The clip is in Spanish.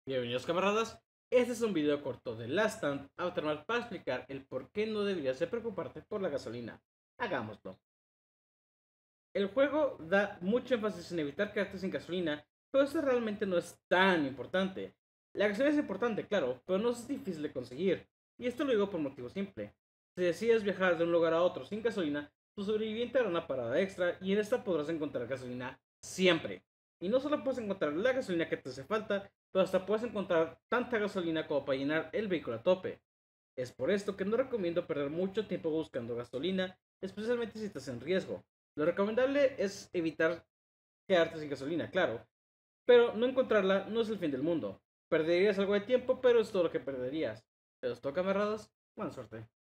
Bienvenidos camaradas, este es un video corto de Last Stand Aftermath para explicar el por qué no deberías de preocuparte por la gasolina. Hagámoslo. El juego da mucho énfasis en evitar quedarte sin gasolina, pero eso realmente no es tan importante. La gasolina es importante, claro, pero no es difícil de conseguir, y esto lo digo por motivo simple. Si decides viajar de un lugar a otro sin gasolina, tu sobreviviente hará una parada extra y en esta podrás encontrar gasolina siempre. Y no solo puedes encontrar la gasolina que te hace falta, pero hasta puedes encontrar tanta gasolina como para llenar el vehículo a tope. Es por esto que no recomiendo perder mucho tiempo buscando gasolina, especialmente si estás en riesgo. Lo recomendable es evitar quedarte sin gasolina, claro, pero no encontrarla no es el fin del mundo. Perderías algo de tiempo, pero es todo lo que perderías. ¿Te los toca, camaradas? Buena suerte.